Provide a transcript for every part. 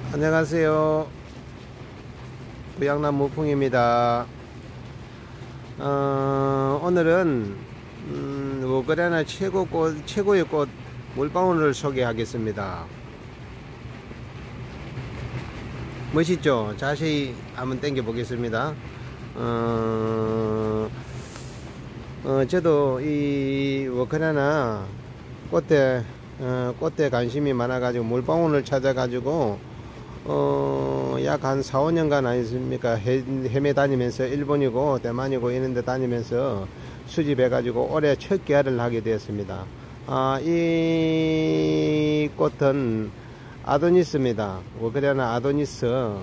안녕하세요. 부양남 무풍입니다. 오늘은 우크라이나 최고의 꽃 물방울을 소개하겠습니다. 멋있죠? 자세히 한번 당겨 보겠습니다. 저도 이 우크라이나 꽃에 관심이 많아가지고 물방울을 찾아가지고 약 한 4, 5년간 아니십니까? 헤매 다니면서 일본이고 대만이고 이런데 다니면서 수집해가지고 올해 첫 개화를 하게 되었습니다. 이 꽃은 아도니스입니다. 우크라이나 아도니스.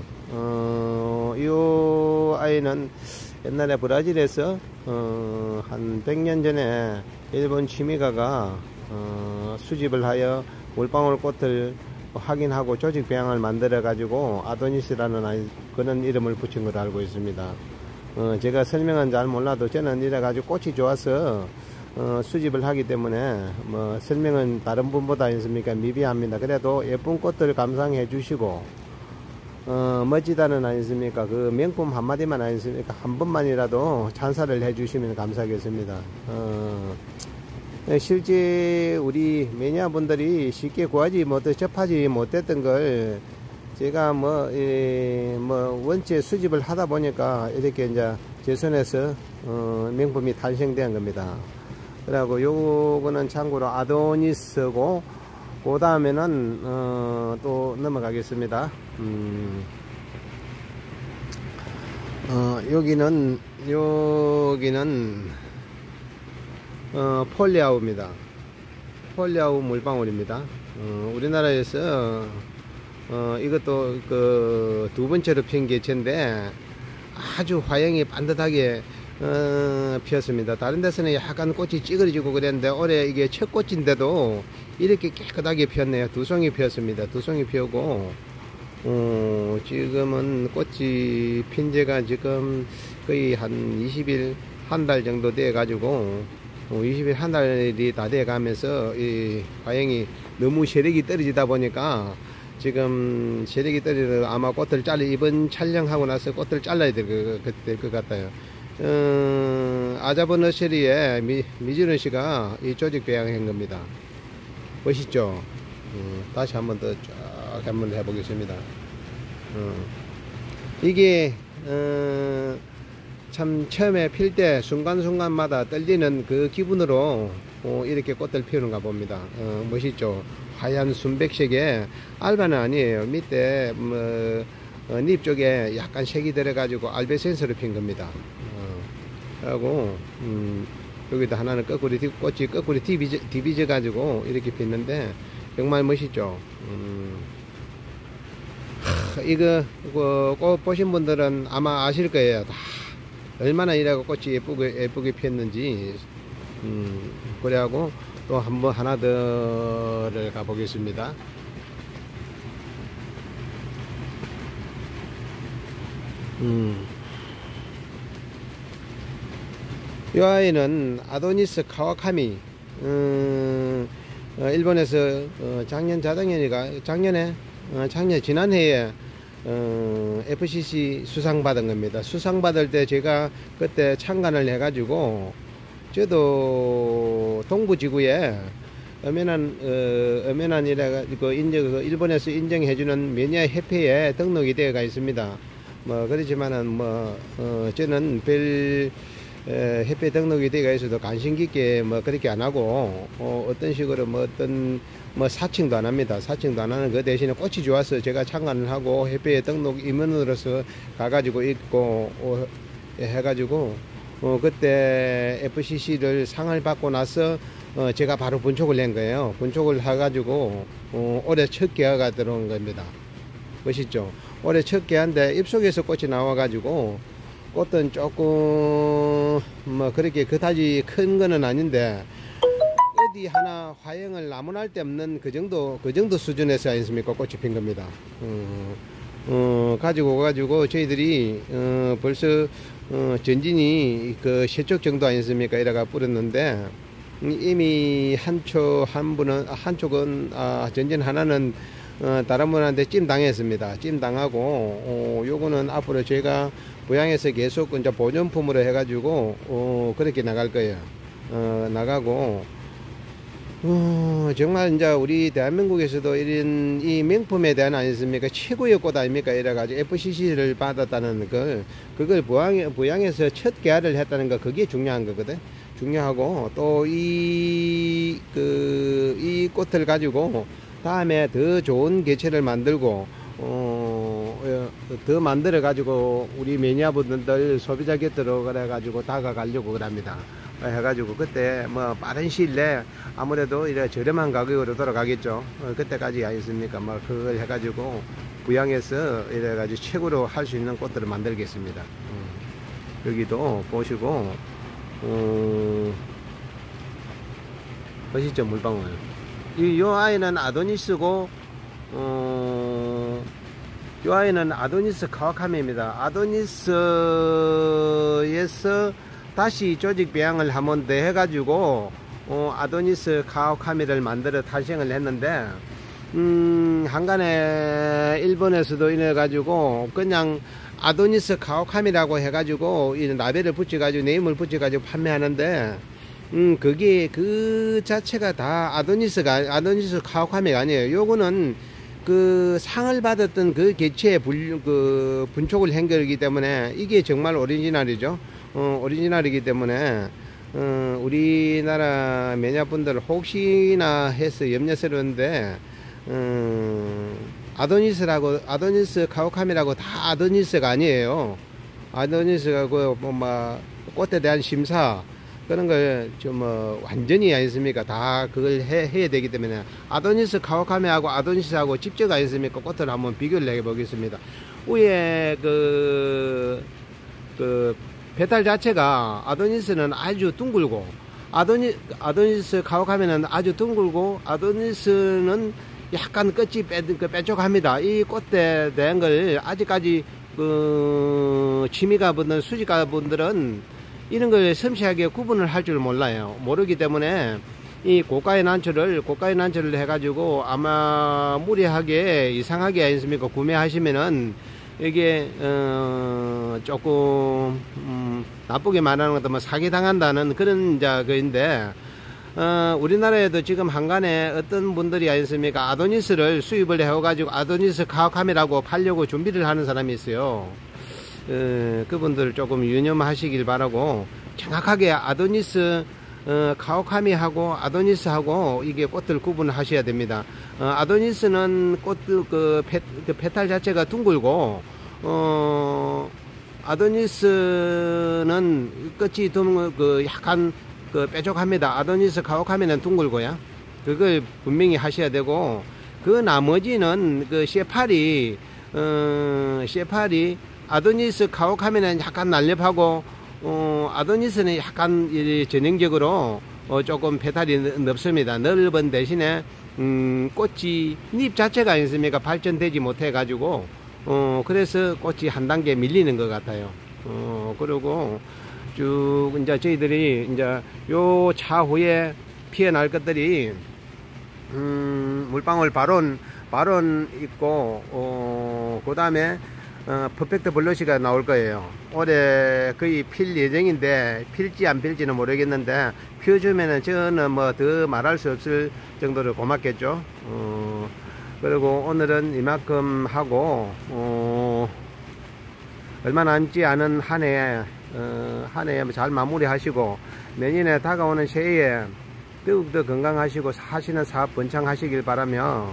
이 아이는 옛날에 브라질에서 한 100년 전에 일본 취미가가 수집을 하여 물방울 꽃을 확인하고 조직 배양을 만들어 가지고 아도니스라는 그런 이름을 붙인 걸로 알고 있습니다. 제가 설명은 잘 몰라도 저는 이래 가지고 꽃이 좋아서 수집을 하기 때문에 뭐 설명은 다른 분보다 있습니까 미비합니다. 그래도 예쁜 꽃들 감상해 주시고 멋지다는 아니십니까 그 명품 한마디만 아니십니까 한 번만이라도 찬사를 해 주시면 감사하겠습니다. 실제 우리 매니아분들이 쉽게 접하지 못했던 걸 제가 원체 수집을 하다 보니까 이렇게 이제 제 손에서 명품이 탄생된 겁니다. 그리고 요거는 참고로 아도니스고 그 다음에는 또 넘어가겠습니다. 여기는 폴리아우입니다. 폴리아우 물방울입니다. 우리나라에서 이것도 그 두 번째로 핀 개체인데 아주 화형이 반듯하게 피었습니다. 다른 데서는 약간 꽃이 찌그러지고 그랬는데 올해 이게 첫 꽃인데도 이렇게 깨끗하게 피었네요. 두 송이 피었습니다. 두 송이 피우고 지금은 꽃이 핀 지가 지금 거의 한 20일 한 달 정도 돼 가지고 20일 한 달이 다 돼 가면서 이 화형이 너무 세력이 떨어지다 보니까 지금 세력이 떨어져서 아마 꽃을 이번 촬영하고 나서 꽃을 잘라야 될 것 같아요. 아자보 너셔리의 미즈는 씨가 이 조직 배양한 겁니다. 멋있죠? 다시 한번 더 쫙 한번 해보겠습니다. 이게 참 처음에 필 때 순간순간마다 떨리는 그 기분으로 이렇게 꽃을 피우는가 봅니다. 멋있죠? 하얀 순백색에 알바는 아니에요. 밑에 잎 쪽에 약간 색이 들어가지고 알베센스로 핀 겁니다. 하고 여기다 하나는 꽃이 거꾸로 디비져 가지고 이렇게 폈는데 정말 멋있죠. 이거 꽃 보신 분들은 아마 아실 거예요. 얼마나 이라고 꽃이 예쁘게 피었는지. 그래하고 또 한번 하나 더를 가보겠습니다. 이 아이는 아도니스 카와카미. 일본에서 지난해에 FCC 수상 받은 겁니다. 수상 받을 때 제가 그때 참관을 해 가지고 저도 동부지구에 엄연한이라 가지고 일본에서 인정해주는 매니아 협회에 등록이 되어가 있습니다. 그렇지만은 저는 별 협회 등록이 되어가 있어도 관심 깊게 그렇게 안 하고 어떤 식으로 사칭도 안 합니다. 사칭도 안 하는 그 대신에 꽃이 좋아서 제가 참관을 하고 협회에 등록 임원으로서 가가지고 있고 해가지고 그때 FCC를 상을 받고 나서 제가 바로 분촉을 낸 거예요. 분촉을 해가지고 올해 첫 개화가 들어온 겁니다. 멋있죠? 올해 첫 개화인데 잎속에서 꽃이 나와가지고 꽃은 조금 그렇게 그다지 큰 거는 아닌데 어디 하나 화형을 나무날 데 없는 그 정도 수준에서 아니십니까 꽃이 핀 겁니다. 가지고 저희들이 벌써 전진이 그 세쪽 정도 아니십니까 이래가 뿌렸는데 이미 한쪽은 전진 하나는 다른 분한테 찜 당했습니다. 찜 당하고 요거는 앞으로 제가 부양해서 계속 이제 보존품으로 해가지고 그렇게 나갈 거예요. 나가고 정말 이제 우리 대한민국에서도 이런 이 명품에 대한 아니습니까 최고의 꽃 아닙니까? 이래가지고 FCC를 받았다는 그걸 부양해서 첫 개화를 했다는 거 그게 중요한 거거든. 중요하고 또 이 꽃을 가지고 다음에 더 좋은 개체를 만들고 더 만들어 가지고 우리 매니아분들 소비자 곁으로 그래 가지고 다가가려고 그럽니다. 해가지고 그때 뭐 빠른 시일 내에 아무래도 이래 저렴한 가격으로 돌아가겠죠. 그때까지 아니습니까? 뭐 그걸 해가지고 부양해서 이래 가지고 최고로 할 수 있는 꽃들을 만들겠습니다. 여기도 보시고 보시죠, 물방울. 요 아이는 아도니스고 요 아이는 아도니스 카와카미입니다. 아도니스에서 다시 조직 배양을 한번 더 해가지고 아도니스 카와카미를 만들어 탄생을 했는데 한간에 일본에서도 이래 가지고 그냥 아도니스 카와카미라고 해가지고 이 라벨을 붙여가지고 네임을 붙여가지고 판매하는데 그게 그 자체가 다 아도니스 카와카미가 아니에요. 요거는 그 상을 받았던 그 개체의 분촉을 한 거이기 때문에 이게 정말 오리지널이죠. 오리지널이기 때문에 우리나라 매니아분들 혹시나 해서 염려스러운데 아도니스 카와카미라고 다 아도니스가 아니에요. 아도니스가 뭐 꽃에 대한 심사 그런 걸 좀 완전히 아니습니까? 다 그걸 해야 되기 때문에 아도니스 카와카미하고 아도니스하고 직접 아니습니까? 꽃을 한번 비교를 해 보겠습니다. 위에 그 페탈 자체가 아도니스는 아주 둥글고 아도니스 카와카미는 아주 둥글고 아도니스는 약간 끝이 빼쪽합니다. 이 꽃에 대한 걸 아직까지 취미가 분들 수집가 분들은 이런 걸 섬세하게 구분을 할 줄 몰라요. 모르기 때문에 이 고가의 난초를 해가지고 아마 무리하게 이상하게 아니습니까? 구매하시면은 이게 조금 나쁘게 말하는 것도 뭐 사기당한다는 그런 그인데 우리나라에도 지금 한간에 어떤 분들이 아니습니까? 아도니스를 수입을 해가지고 아도니스 카와카미라고 팔려고 준비를 하는 사람이 있어요. 그분들 조금 유념하시길 바라고 정확하게 아도니스 카와카미하고 아도니스하고 이게 꽃들 구분하셔야 됩니다. 아도니스는 꽃 페탈 자체가 둥글고 아도니스는 끝이 약간 빼쪽합니다. 아도니스 카와카미는 둥글고요. 그걸 분명히 하셔야 되고 그 나머지는 셰파리 아도니스 카와카미는 약간 날렵하고 아도니스는 약간 전형적으로 조금 페탈이 넓습니다. 넓은 대신에 꽃이 잎 자체가 아니습니까? 발전되지 못해 가지고 그래서 꽃이 한 단계 밀리는 것 같아요. 그리고 쭉 이제 저희들이 이제 요 차후에 피어날 것들이 물방울 바론 있고 그 다음에 퍼펙트 블러시가 나올 거예요. 올해 거의 필 예정인데 필지 안 필지는 모르겠는데 피워주면은 저는 뭐 더 말할 수 없을 정도로 고맙겠죠. 그리고 오늘은 이만큼 하고 얼마 남지 않은 한 해 잘 마무리하시고 내년에 다가오는 새해에 더욱더 건강하시고 하시는 사업 번창하시길 바라며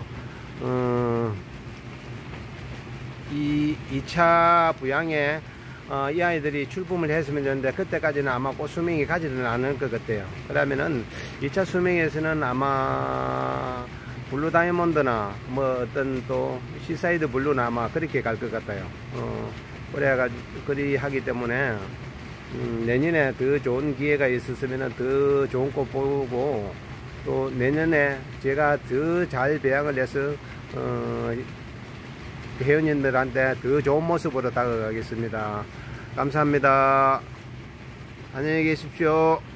이 2차 부양에 이 아이들이 출품을 했으면 좋는데 그때까지는 아마 꽃 수명이 가지는 않을 것 같아요. 그러면은 2차 수명에서는 아마 블루 다이아몬드나 뭐 어떤 또 시사이드 블루나 아마 그렇게 갈 것 같아요. 그래가지고 그리 하기 때문에 내년에 더 좋은 기회가 있었으면 더 좋은 꽃 보고 또 내년에 제가 더 잘 배양을 해서 회원님들한테 더 좋은 모습으로 다가가겠습니다. 감사합니다. 안녕히 계십시오.